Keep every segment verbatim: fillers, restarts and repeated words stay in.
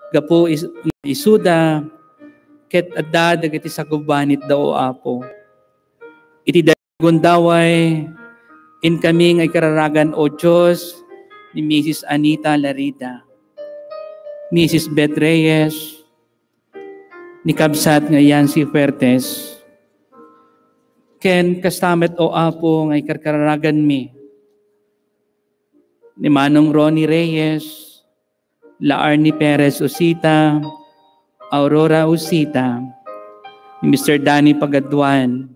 gapo is, isuda, ket adda dagiti sagubanit daw apo. Iti dagundaway, in kami ngay kararagan o Diyos, ni Missus Anita Larida, Missus Beth Reyes, ni Kabsat nga Yancy Fuertes, ken kastamet o apo ngay kararagan mi, ni Manong Ronnie Reyes, La Arnie Perez Usita, Aurora Usita, ni Mister Danny Pagaduan,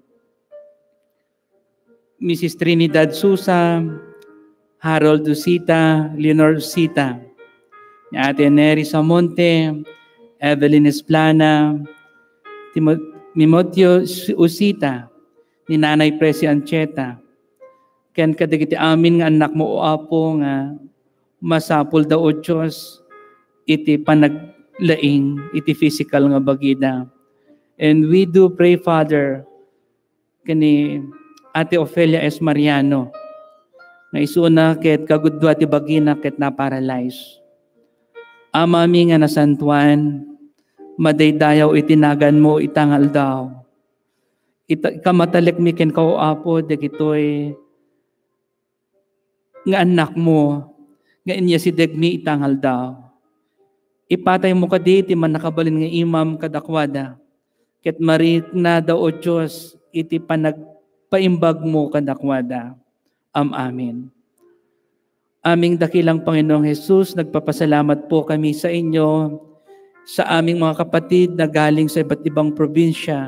Missus Trinidad Susa, Harold Usita, Leonor Usita, ni Ate Neri Samonte, Evelyn Esplana, Timoteo Usita, ni Nanay Presi Ancheta, ken kadagiti amin nga anak mo o apo nga masapul daw o Diyos, iti panaglaing, iti physical nga bagida. And we do pray, Father, kani Ate Ofelia S. Mariano, nga isuna ket kagudwa ti bagina ket na-paralyze. Amami nga nasantuan, madaydayaw itinagan mo itangal daw. Ita, kamatalik mi ken kao apo, dagitoy nga anak mo, nga inya si degmi itangal daw. Ipatay mo kadi, iti man nakabalin nga imam kadakwada, ket marit na daw o Diyos, iti panagpaimbag mo kadakwada. Am amin. Aming dakilang Panginoong Jesus, nagpapasalamat po kami sa inyo, sa aming mga kapatid na galing sa iba't ibang probinsya,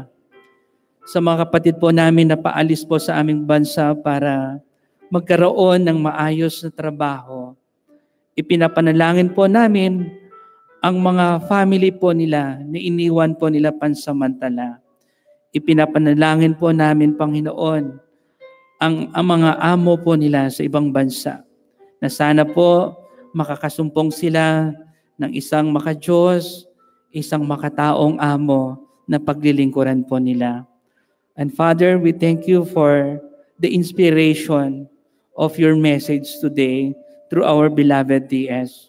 sa mga kapatid po namin na paalis po sa aming bansa para magkaroon ng maayos na trabaho. Ipinapanalangin po namin ang mga family po nila na iniwan po nila pansamantala. Ipinapanalangin po namin, Panginoon, ang, ang mga amo po nila sa ibang bansa, na sana po makakasumpong sila ng isang makadiyos, isang makataong amo na paglilingkuran po nila. And Father, we thank you for the inspiration of your message today through our beloved D S.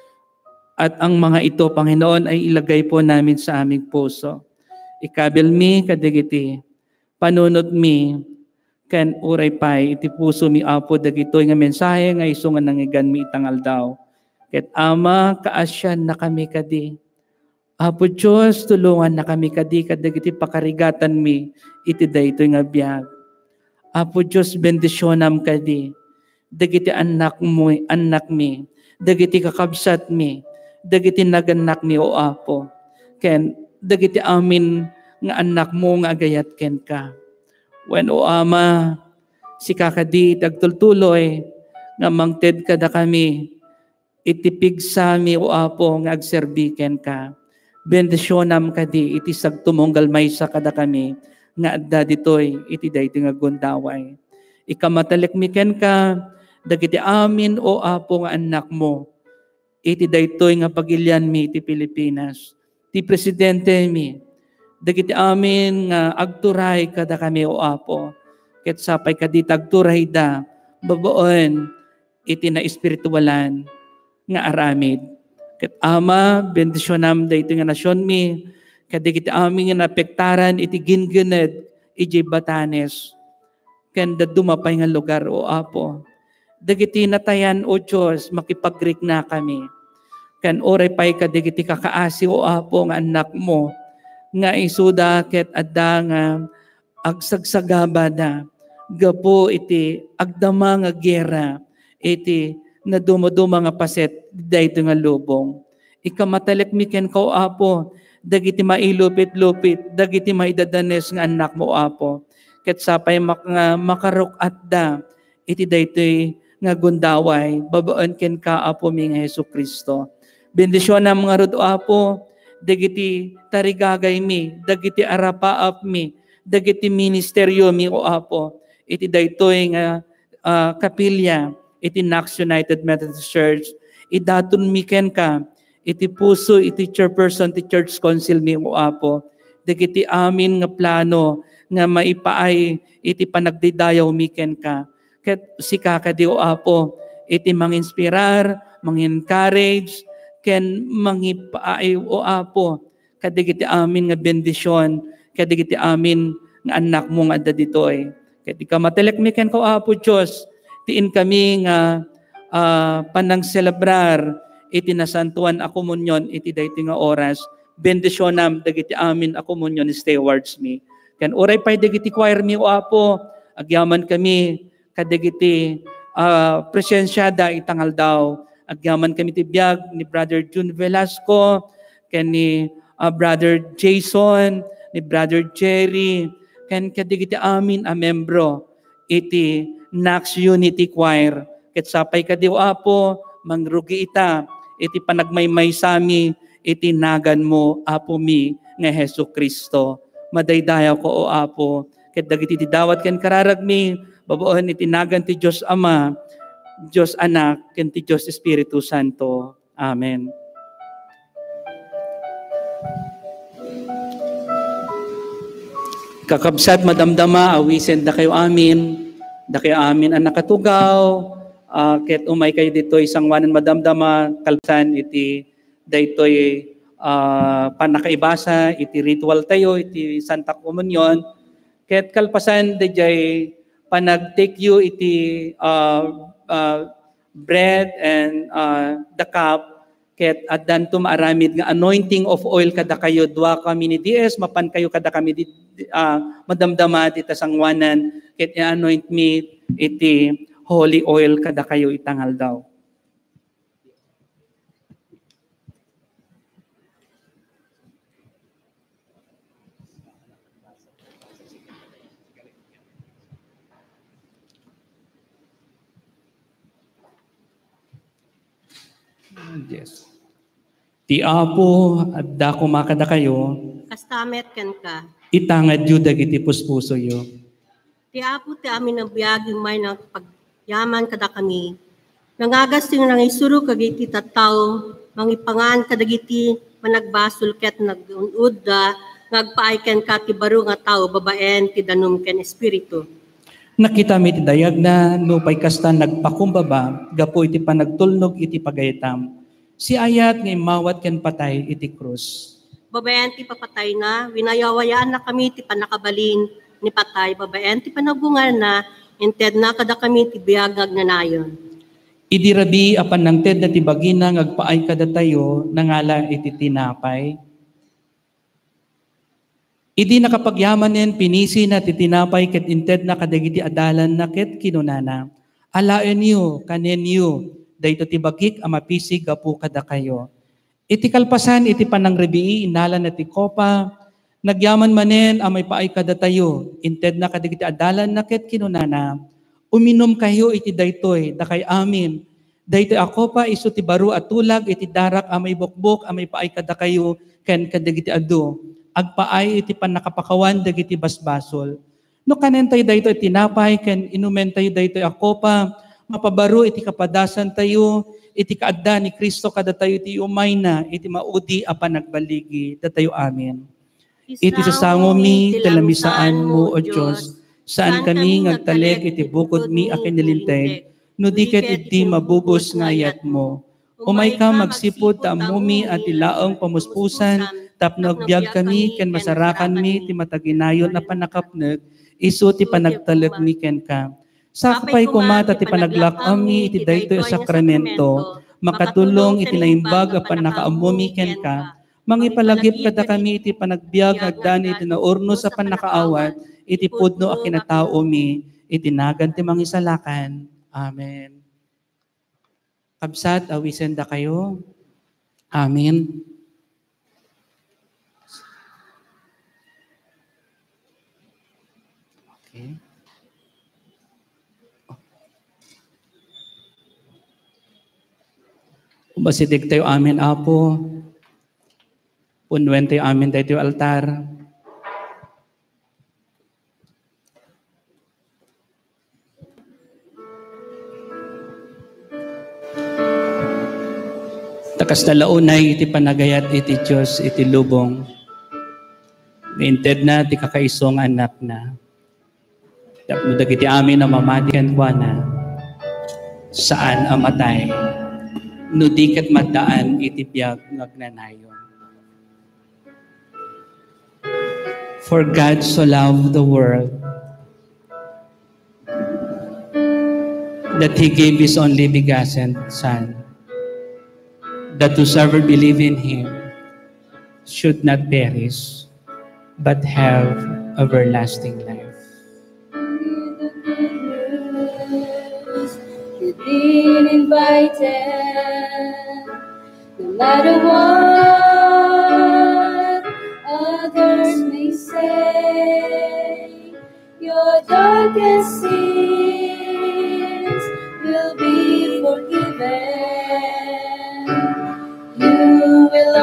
At ang mga ito, Panginoon, ay ilagay po namin sa aming puso. Ikabil mi kadagiti, panunot mi, kan uray pay, iti puso mi apo dagitoy nga mensahe nga iso nga nangigan mi itangal daw. Ket Ama, kaasyan na kami kadi. Apo Diyos, tulungan na kami kadi kadagiti pakarigatan mi, iti daytoy nga biyag. Apo Diyos, bendisyonam kadi. Dagiti anak mo, anak mi, dagiti kakabsat mi, dagiti naganak mi o Apo. Ken dagiti amin nga anak mo nga agayat ken ka. When o Ama, si kakadi tagtultuloy nga mangted kada kami, itipig sa mi o Apo nga agserbi ken ka. Bendisyonam kadi iti sagtumonggal maysa kada kami nga adda ditoy iti daytoy nga gundaway. Ikamatalik mi ken ka, dagiti amin o Apo nga anak mo, iti daytoy nga pagilian mi iti Pilipinas. Ti presidente mi, dagiti amin nga agturay kada kami o Apo, ket sapay kadi tagturay da, babaon iti na espiritualan nga aramid. Ket Ama, bendisyonam daytoy nga nasyon mi, kadagiti amin nga napektaran iti gingened iti Batanes, ken dumapay nga lugar o Apo. Dagiti natayan o Diyos, makipagrik na kami. Kan oray pay kadagiti kakaasi o Apo nga anak mo, nga isuda ket adda nga agsagsagaba na, gapo iti agdama nga gera, iti na dumoduma nga paset, dayto nga lubong. Ikamatalik mi ken ka o Apo, dagiti mailupit-lupit, dagiti maidadanes nga anak mo Apo, ket sapay mak nga makarok adda, iti daytoy nga gundaway, babaon ken ka Apo mi nga Hesus Kristo. Bendisyon na mga rod Apo, dagiti tarigagay mi, dagiti arapaap mi, dagiti ministeryo mi o Apo, iti daytoy nga uh, kapilya, iti Knox United Methodist Church, idaton mi ken ka, iti puso, iti chairperson, iti church council mi o Apo, dagiti amin nga plano, nga maipaay, iti panagdidayaw mi ken ka, ket si kakadi o Apo, iti manginspirar, mangincourage, ken mangipaay o Apo kadigiti amin nga bendisyon, kadigiti amin nga anak mo nga adda ditoy. Ket di ka matelek mi ken ko Apo Dios, tiin kami nga uh, panang celebrar iti nasantuan a komunyon iti daytoy nga oras. Bendisyonam dagiti amin a komunyon stewards mi. Ken oray pay dagiti choir mi o Apo, agyaman kami kadagiti uh, presensyada itangal daw. Agyaman kami ti biag ni Brother June Velasco, ken ni uh, Brother Jason, ni Brother Jerry, ken kadigiti amin a membro iti Nax Unity Choir. Ket sapay kadi o Apo, mangrugi ita iti panagmaymay sami iti nagan mo Apo mi nga Hesu Kristo. Madaydayaw ko o Apo, ket dagiti ti dawat ken kararagmi, babaon iti nagan ti Dios Ama, Dios Anak, ken ti Dios Espiritu Santo. Amen. Kakabsat madamdama, awisen da kayo amin, da kayo amin ang nakatugaw, uh, ket umay kayo dito isang wanan madamdama, kalsan iti daytoy uh, panakaibasa, iti ritual tayo, iti Santa Komunyon, ket kalpasan dayjay panag-take you iti uh, uh, bread and uh, the cup, ket addan tumaaramid nga anointing of oil kada kayo, dua kami ni D S, mapan kayo kada kami di, uh, madamdama dita sangwanan, ket i-anoint me iti holy oil kada kayo itangal daw. Yes. Ti Apo at dako makada kayo, kastamet ken ka. Itangad yu dagiti puspuso yu. Ti Apo ti amin ang biyag yung may ng pagyaman kada kami. Nangagas yung nangisuro kagiti tattaw, mangipangan kadagiti managbasol ket nag-unud da, ngagpaay ken ka ti baro nga tao, babaen ti danum ken espiritu. Nakita mi ti dayag na no pay kasta nagpakumbaba, gapo iti panagtulnog iti pagayitam. Si ayat nga imawat ken patay iti krus. Babaen ti papatay na, winayawayaan na kami ti panakabalin ni patay, babaen ti panabungal na, inted na kada kami ti biyagag na nayon. Idi rabi apan nang ted na ti bagina ngagpaay kada tayo, nangala iti tinapay. Idi nakapagyaman pinisi na ti tinapay ket inted na kadagiti adalan na ket kinunana. Alaen yu, kanen yu, dayto ti bagik a mapisig apu kada kayo. Iti kalpasan iti panangrebii inala na ti kopa, nagyaman manen a may paay kada tayo, inted na kadagiti adalan na ket kinunana. Uminom kayo iti daytoy, dakay amin. Daytoy a kopa isu ti baro at tulag iti darak a may bukbok a may paay kada kayo ken kadagiti adu. Agpaay iti panakapakawan dagiti basbasol. No kanen tayo dayto iti tinapay ken inumen tayo dayto a kopa, mapabaro iti kapadasan tayo, iti kaadda ni Kristo kada tayo iti umay na, iti maudi a panagbaligi, datayo amin. Iti sasango mi, talamisaan mo o Diyos, saan kami ngagtaleg iti bukod mi a kinilinteg, no di ket iti mabubos nga ayat mo. Umay ka magsipod ta amumi at ilaong pamuspusan, tapno agbyag kami ken masarakan mi ti mataginayon na panakapneg, isu ti panagtaleg mi ken ka. Sakpay kumata ti panaglakam mi iti daytoy a sakramento, makatulong iti naimbag a panakaamumi ken ka. Mangipalagip kada kami iti panagbiag agdani iti naurno sa panakaawat, iti pudno a kinatao mi, iti nagan ti mangisalakan. Amen. Kabsat, awisen da kayo. Amen. Okay. Umasidig tayo amin, Apo. Punwen tayo amin tayo altar. Takas talaunay iti panagayat iti Diyos iti lubong. Minted na ti kakaisong anak na. Tapno dagiti amin na mamadikan kwa na. Saan amatay? no di ket maddaan iti biag ngagnanayon. For God so loved the world that He gave His only begotten Son, that whosoever believe in Him should not perish, but have everlasting life. You've been invited, no matter what others may say. Your darkest sins will be forgiven. You will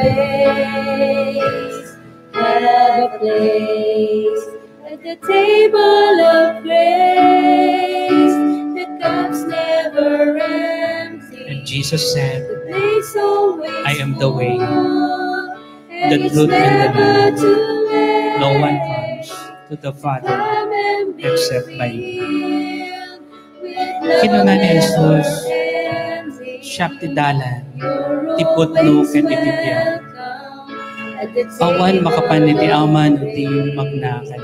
always have a place at the table of grace. The cup's never empty. And Jesus said, The place always I am the way, full, and the it's truth, and the never life. too late. No one comes to the Father Come and be except by me. filled with Kinungan ni love Jesus, never-ending. siya ti dalan, You're ti putno always ken iti biag. welcome at the Awan table makapan iti of aman grace. ti magnakan.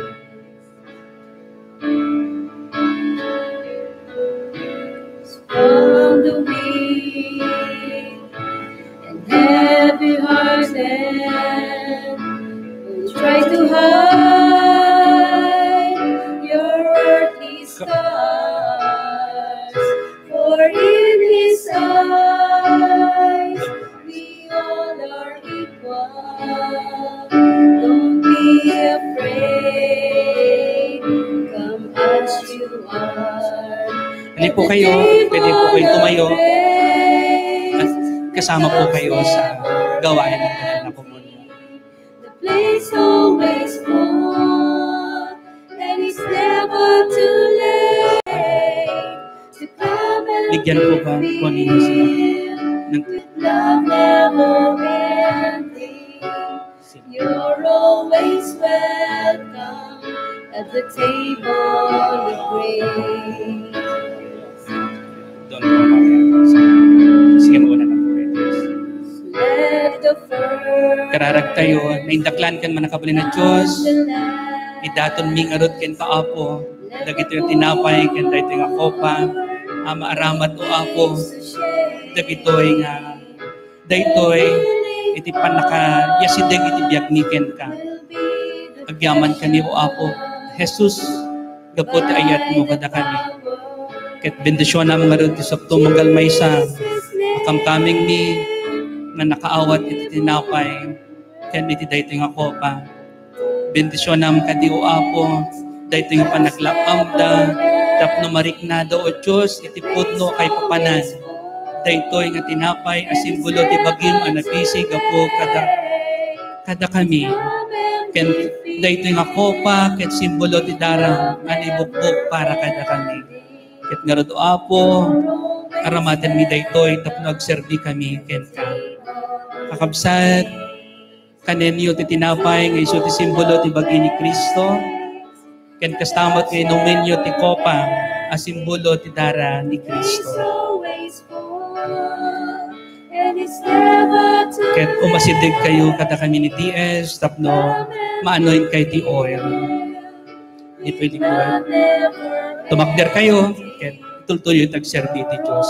From the weak and heavy-hearted, who try to hide your earthly scars, for in His eyes we all are equal. Don't be afraid, come as you are. Pwede po kayo, pwede po kayo tumayo at kasama po kayo sa gawain ng banal na komunyon. The place always full, and it's never too late to come and Bigyan po ba po ninyo sila ng with love never ending. You're always welcome at the table of grace. doon po mamaya. Sige mo na lang po. Let the first Kararag tayo, naindaklan kan manakabalin na Diyos, idaton ming arot ken kaapo, dagito yung tinapay ken dagito yung akopa, ama aramat o apo, dagitoy nga, dagitoy iti panaka yasideg iti biagniken ka. Agyaman kani o apo, Jesus, gapot ayat mo kada kami. Ket bendisyon na mga rin tisapto manggal may sa akamkaming mi nga nakaawat iti tinapay ken iti dayto nga kopa. Bendisyon na mga kadi o apo, dayto nga panaglapamda, tapno mariknado o Diyos, iti putno kay papanan. Dayto nga tinapay, asimbolo ti bagim, anabisi, gapo, kada, kada kami. Ken dayto nga kopa, ket simbolo ti darang, anibukbuk para kada kami. Ket nga rado apo, aramatan mi daytoy tapno agserbi kami ken ka. Kakabsat kanenyo ti tinapay nga isu ti simbolo ti bagi ni Kristo. Ken kastamot nga inumenyo ti kopa a simbolo ti dara ni Kristo. Ket umasidig kayo kada kami ni T S tapno maanoin kay ti oil. Di pwede ko. Tumakder kayo, ket tultuyo tagserbi ti Diyos.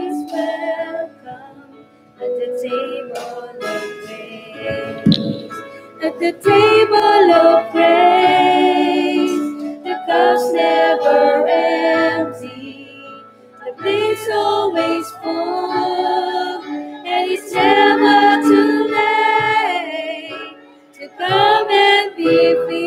At the table of grace, the cup's never empty, the place always full, and it's never too late to come and be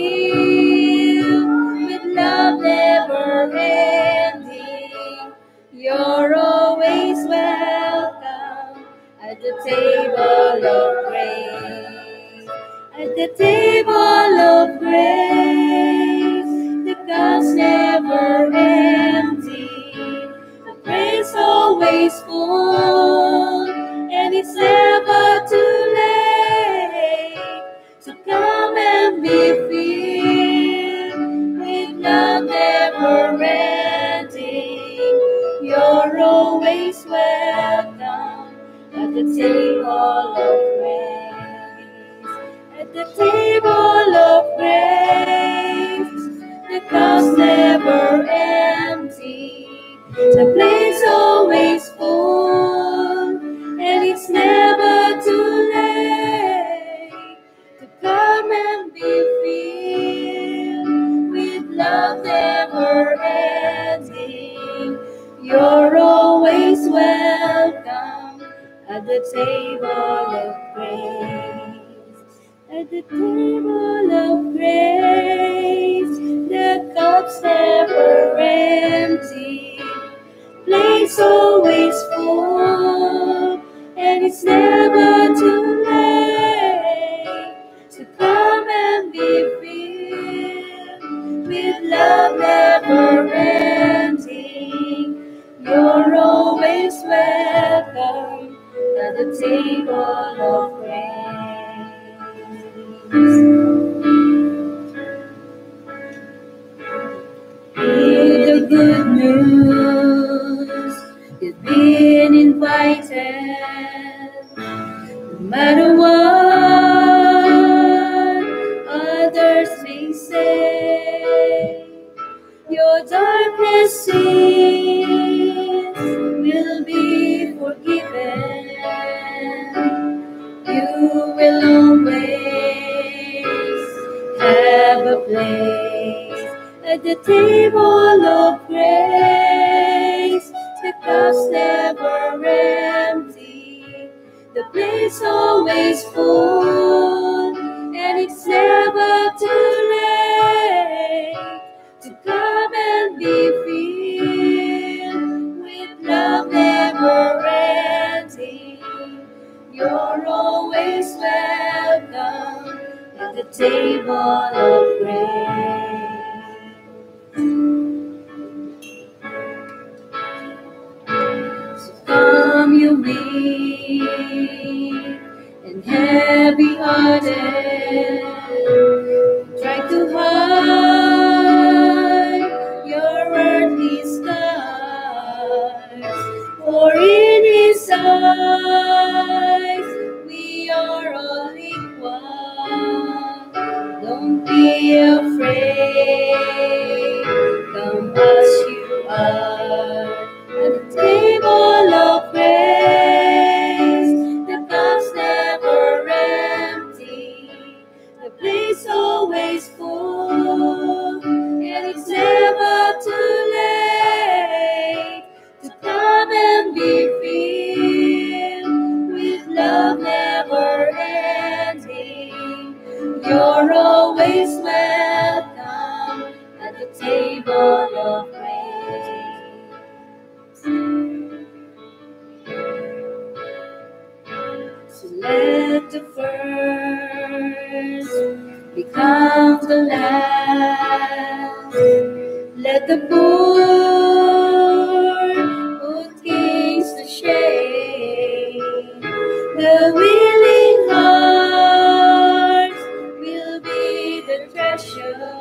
filled with love never ending. You're always welcome at the table of grace. At the table of grace, the cup's never empty, the praise always full, and it's never too late to come and be filled with love never ending. You're always welcome at the table of grace. The cup's never empty, the plate's always full, and it's never too late to come and be filled with love never ending. You're always welcome at the table of grace. At the table of grace, the cup's never empty, plate's always full, and it's never too late to come and be filled with love never ending. You're always welcome at the table of grace. Hear the good news, you've been invited. No matter what others may say, your darkness sins will be forgiven. You will always have a place at the table of grace. The cup's never empty, the plate's always full, and it's never too late to come and be filled with love never ending. You're always welcome at the table of grace. So come you weak and heavy-hearted, try to hide your earthly scars, for in His eyes we are all equal. Don't be afraid, come as you are at the table of grace. The cup's never empty, the plate's always full, and it's never too late to come and be filled with love never ending. You're always welcome at the table of grace. So let the first become the last. Let the poor put kings to shame. The willing hearts will be the treasure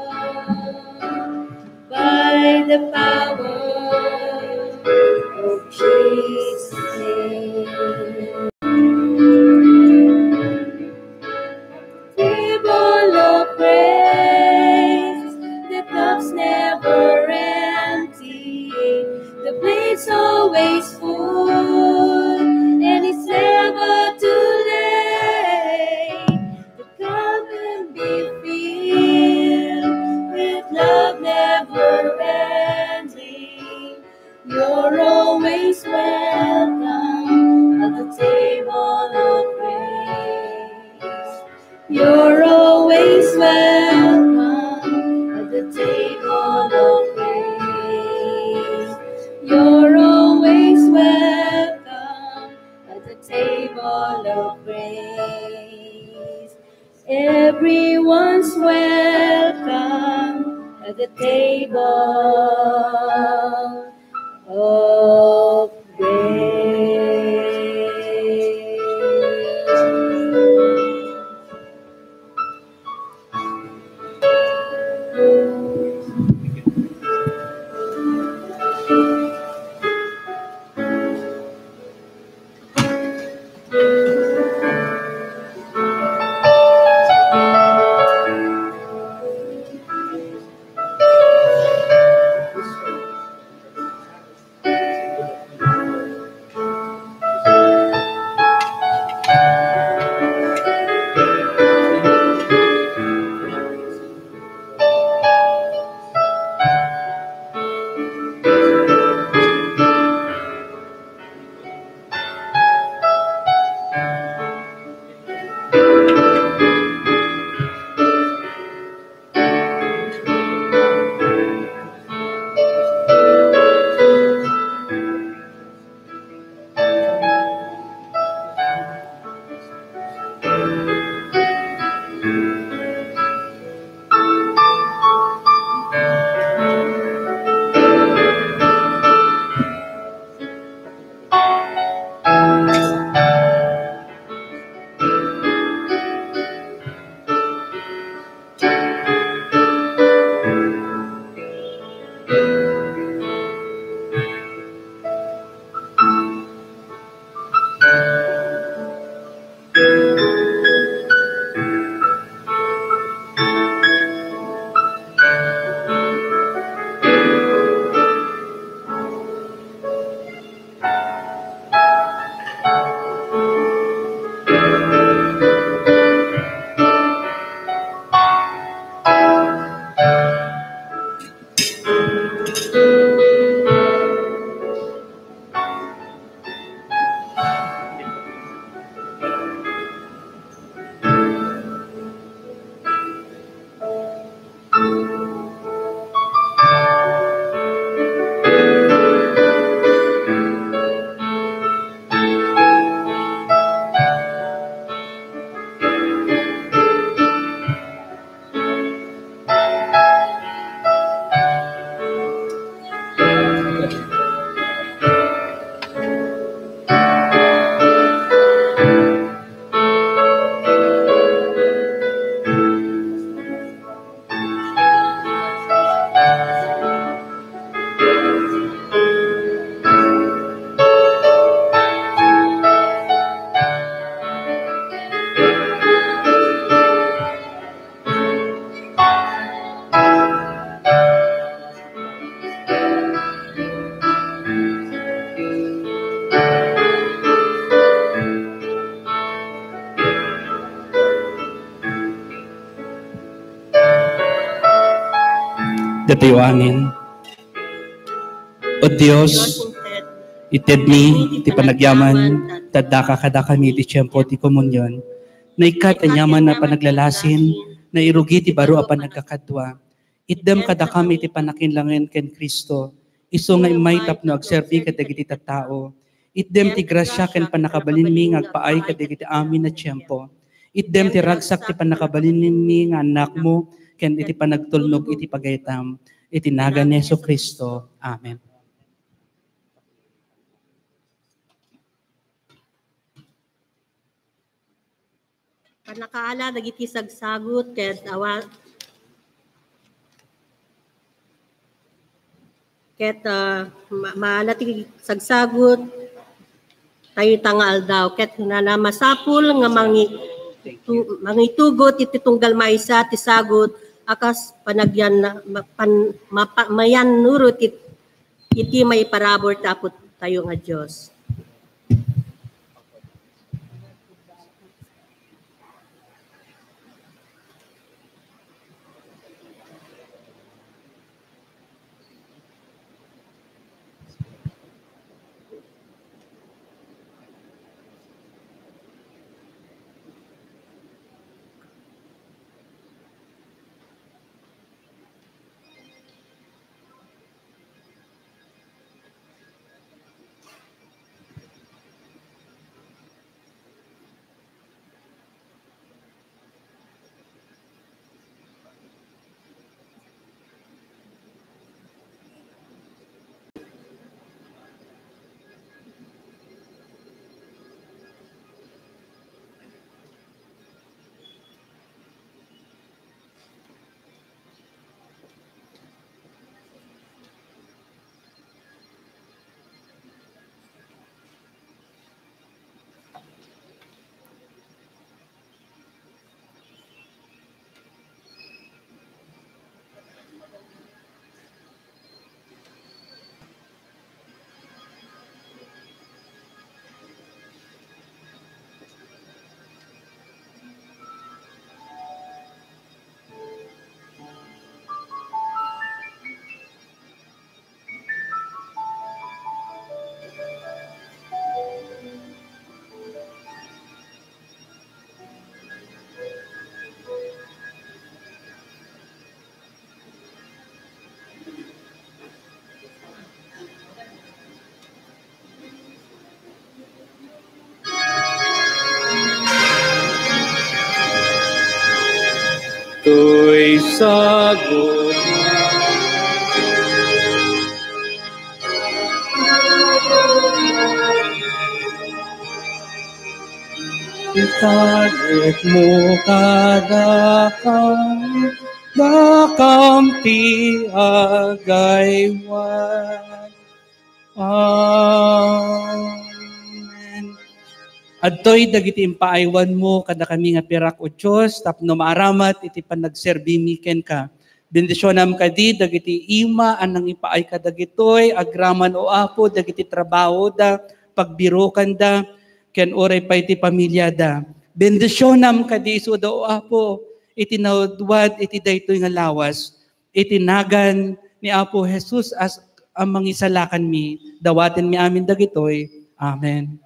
by the power of Jesus' name. Table of grace, the cup's never empty, the plate's always full, and it's never too late to come and be filled with love never ending. You're always welcome at the table of grace. You're always welcome at the table of grace. You're always welcome at the table of grace. Everyone's welcome at the table of grace. Dato'y amin. O Diyos, ited mi, ti panagyaman, tadaka kada kami, ti tiyempo, ti komunyon, na ikat anyaman na panaglalasin, na irugi ti baro apan nagkakadwa. Itdem kada kami ti panakinlangen ken Kristo, iso nga imay tapno agserbi kadagiti tattao. Itdem ti grasya ken panakabalin mi nga agpaay kadagiti amin na tiyempo. Itdem ti ragsak ti panakabalin mi nga anak mo, ken iti panagtulnog iti pagaytam. Itinagan ni Yesu Kristo. Amen. Panakaala dagiti sagsagot ket awa ket uh, maala ti sagsagot tayo tangal daw ket na masapul nga mangi tu, mangitugot iti tunggal maisa ti sagot akas panagyan na pan, mapa, mayan nurut it, iti may parabor tapot tayo nga Dios. To'y sagot itagot mo kadakam dakamti agaywan. Amen. Adtoy dagiti impaaywan mo kada kami nga pirak o Diyos tapno maaramat iti panagserbi miken ka. Bendisyonam kadi dagiti ima anang ipaay ka dagitoy agraman o apo dagiti trabaho da pagbirokan da ken oray pa iti pamilya da. Bendisyonam kadi isu da o apo iti naudwad iti daytoy nga lawas iti nagan ni Apo Jesus as ang mangisalakan mi dawaten mi amin dagitoy. Amen.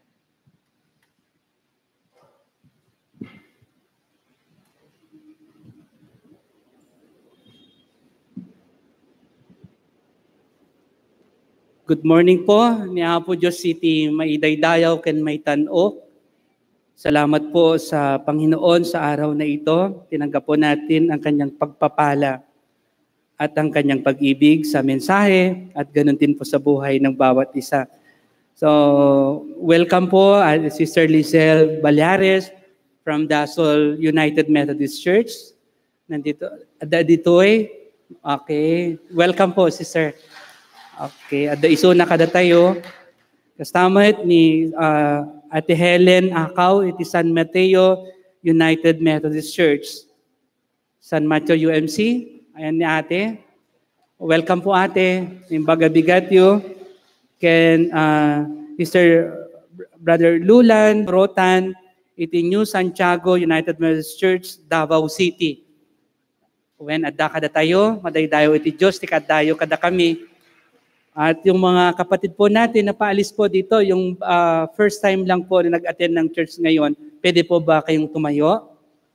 Good morning po, ni Apo Diyos City, maidaydayaw ken may tanok. Salamat po sa Panginoon sa araw na ito. Tinanggap po natin ang kanyang pagpapala at ang kanyang pag-ibig sa mensahe at ganun din po sa buhay ng bawat isa. So, welcome po uh, Sister Lizelle Balyares from Dasol United Methodist Church. Nandito, ditoy. Okay, welcome po Sister. Okay, ada iso na kada tayo. Kastamat ni uh, Ate Helen Akaw, iti San Mateo United Methodist Church. San Mateo U M C. Ayan ni Ate. Welcome po Ate. Imbaga bigat yo. Ken uh, Mister Brother Lulan Rotan, iti New Santiago United Methodist Church, Davao City. When adda kada tayo, madaydayo iti Diyos, ti kadayo kada kami. At yung mga kapatid po natin na paalis po dito, yung uh, first time lang po na nag-attend ng church ngayon, pwede po ba kayong tumayo?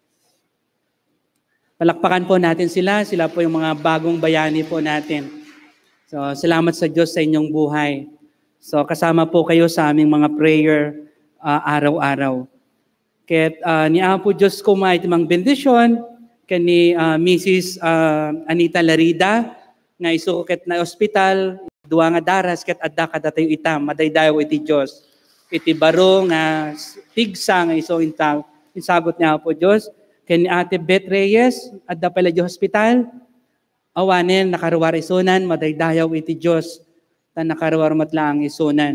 Palakpakan po natin sila. Sila po yung mga bagong bayani po natin. So, salamat sa Diyos sa inyong buhay. So, kasama po kayo sa aming mga prayer uh, araw-araw. Ket uh, ni Apo Diyos ko may timang bendisyon, kani uh, Missus Uh, Anita Larida, nga isuket na ospital, duwa nga daras, ket adda kada tayo itam, madaydayo iti Diyos. Iti baro nga tigsa nga iso intaw, insagot niya po Diyos. Kani Ate Beth Reyes, adda pala di hospital, awanen, nakaruwar isunan, madaydayo iti Diyos, ta nakaruwar matlang isunan.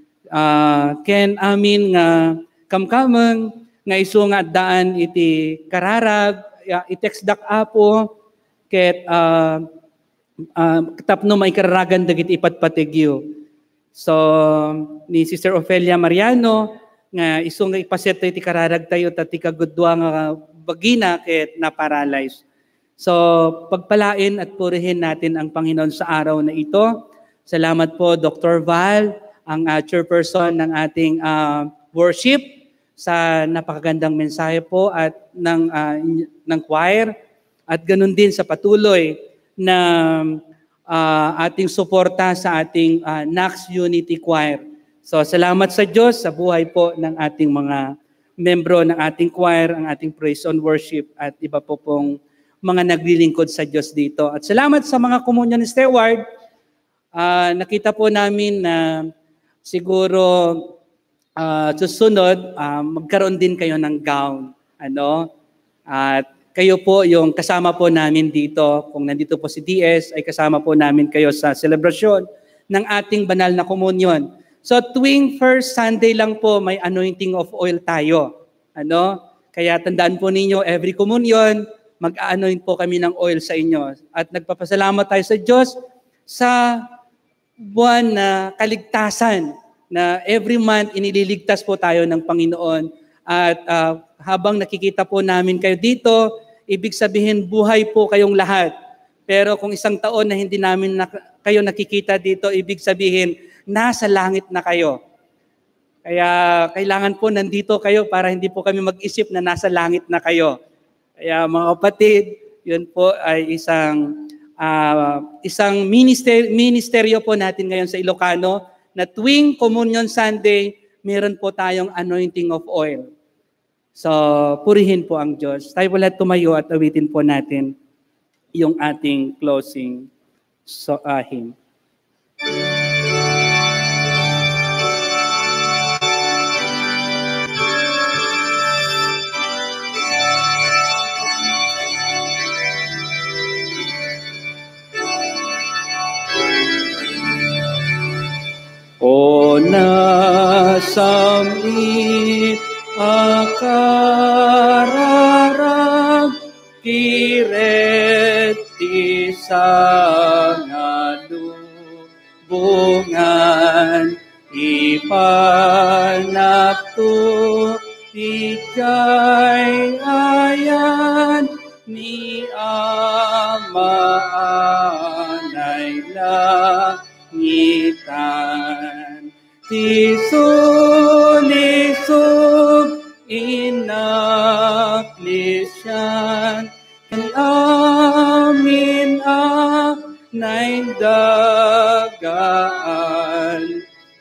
Uh, ken amin nga kamkameng, nga iso nga addaan iti kararag, i-text dak apo, ket uh, uh, tapno may kararagan dagiti ipatpatigyo. So, ni Sister Ofelia Mariano, nga iso nga ipaset iti kararag tayo, tati kagudwa nga bagina, ket na-paralyze. So, pagpalain at purihin natin ang Panginoon sa araw na ito. Salamat po, Doctor Val, ang uh, chairperson ng ating uh, worship, sa napakagandang mensahe po at ng uh, ng choir, at ganun din sa patuloy na uh, ating suporta sa ating uh, Nax Unity Choir. So salamat sa Diyos sa buhay po ng ating mga membro ng ating choir, ang ating praise and worship at iba po pong mga naglilingkod sa Diyos dito. At salamat sa mga communion steward. Uh, nakita po namin na siguro Uh, susunod, uh, magkaroon din kayo ng gown. Ano? At kayo po yung kasama po namin dito. Kung nandito po si D S, ay kasama po namin kayo sa selebrasyon ng ating banal na komunyon. So tuwing first Sunday lang po, may anointing of oil tayo. Ano? Kaya tandaan po ninyo, every komunyon, mag-anoint po kami ng oil sa inyo. At nagpapasalamat tayo sa Diyos sa buwan na kaligtasan, na every month inililigtas po tayo ng Panginoon. At uh, habang nakikita po namin kayo dito, ibig sabihin buhay po kayong lahat. Pero kung isang taon na hindi namin na, kayo nakikita dito, ibig sabihin nasa langit na kayo. Kaya kailangan po nandito kayo para hindi po kami mag-isip na nasa langit na kayo. Kaya mga kapatid, yun po ay isang uh, isang minister, ministeryo po natin ngayon sa Ilocano, na tuwing Communion Sunday, meron po tayong anointing of oil. So, purihin po ang Diyos. Tayo wala tumayo at awitin po natin yung ating closing so, uh, hymn. O nasamit akararag, kiret ti sangalubungan, ipanakto ijay ayan, ni amaanay langitan. Tisulisog inaklisyan, ang amin anay dagaan,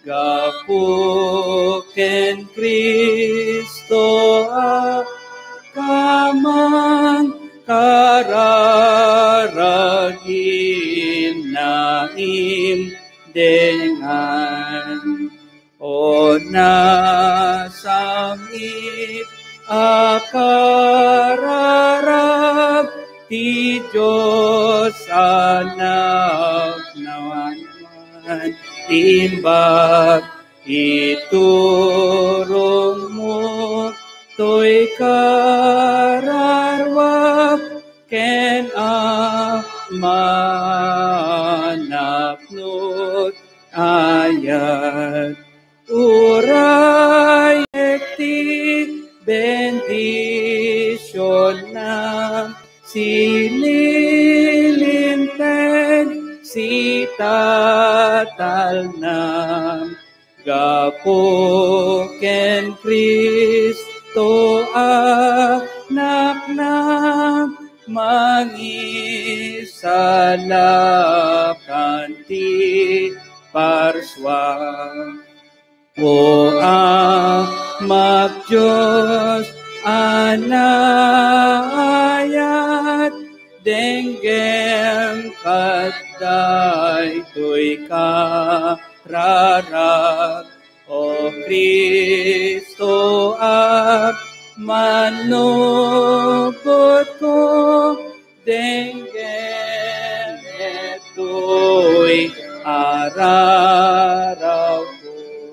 gapuken Kristo kamang kararagin naim dengan. O nasamit akararag, ti Diyos anak naman, imbag iturong mo, to'y kararwag, ken amanapnot ayat. Uray ekti bendisyon na sili itatalnam. Gapo ken Kristo anak na mangisala kanti parswa. O amak Diyos anayat denggem katay to'y kararag. O Kristo ak manubot ko denggem eto'y araraw ko.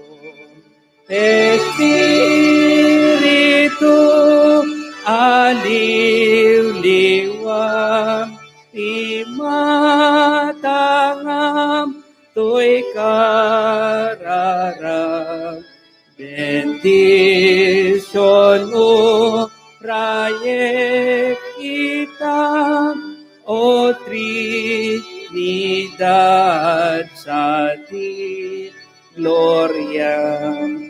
Espiritu aliw-liwam imatangam to'y kararag. Bendisyon o rayek itam o Trinidad sa ti gloria.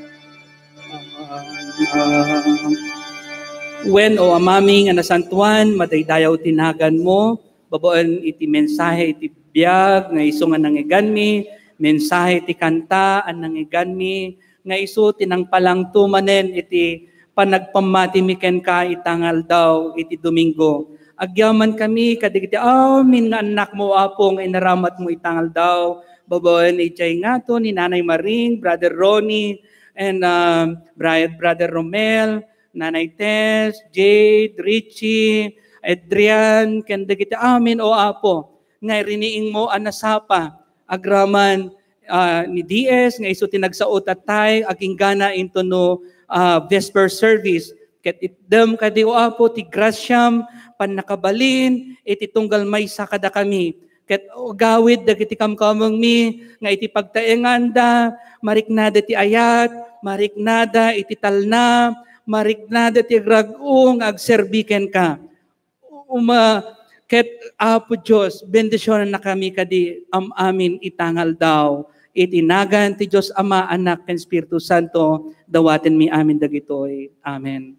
When o amaming anasantuan, madaydayaw tinagan mo, baboan iti mensahe iti biyag, nga iso nga nangiganmi, mensahe iti kanta, ang nangiganmi, nga iso tinang palang tumanen iti panagpamatimiken ka itangal daw iti Domingo. Agyaman kami, kadigiti, amin nga anak mo apong inaramat mo itangal daw, baboan iti nga to ni Nanay Maring, Brother Ronnie, and um, Brother Romel, Nanay Tess, Jade, Richie, Adrian, kanda kita amin o apo, nga riniing mo anasapa, agraman uh, ni D S, nga iso tinagsaot at tay, aging gana into no uh, Vesper service, ket itdem kadi o apo, ti grasyam, panakabalin, iti tunggal may sakada kami, ket o gawid, dagiti kamkamang mi, nga iti pagtaenganda, mariknada ti ayat, mariknada iti talna, mariknada ti ragong agserbiken ka. Uma ket apo Dios, bendisyonan na kami kadi am amin itangal daw. Itinagan ti Dios Ama, Anak ken Espiritu Santo, dawaten mi amin dagitoy. Amen.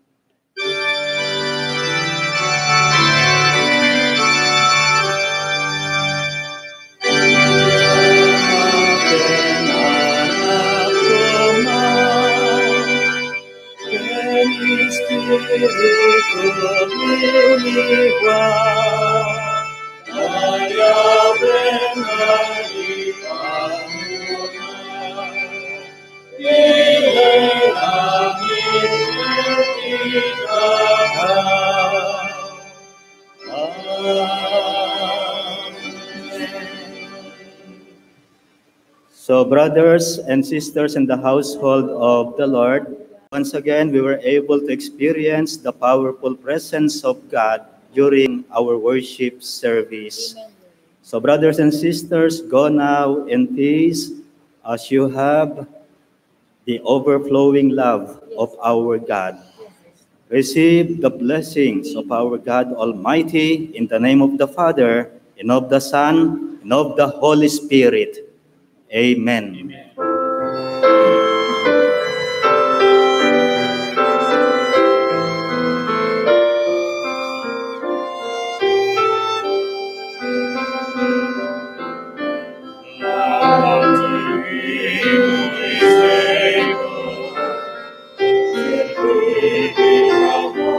Espiritu lumiliwan, ayaw bengali pamunan, ilangin bertigahan. So, brothers and sisters in the household of the Lord, once again, we were able to experience the powerful presence of God during our worship service. So, brothers and sisters, go now in peace as you have the overflowing love of our God. Receive the blessings of our God Almighty in the name of the Father, and of the Son, and of the Holy Spirit. Amen. Amen.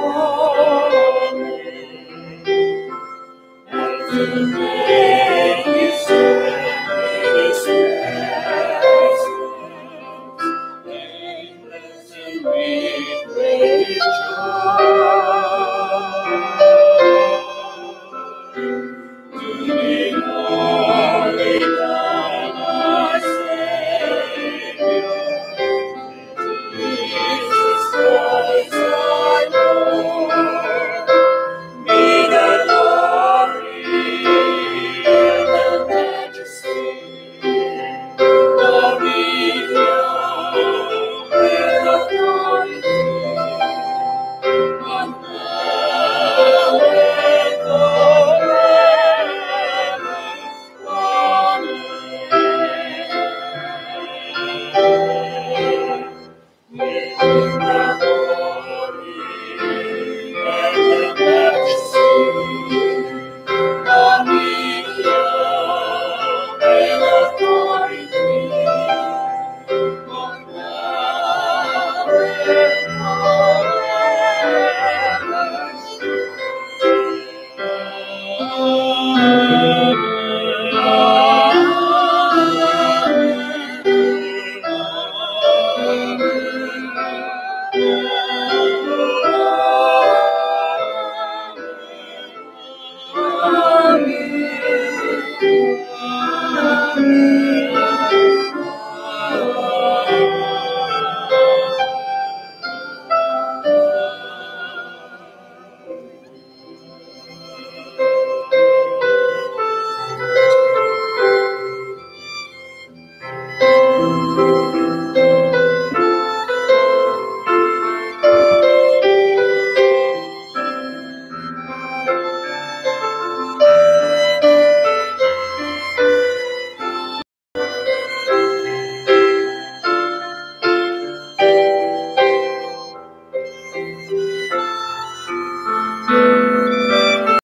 Amen.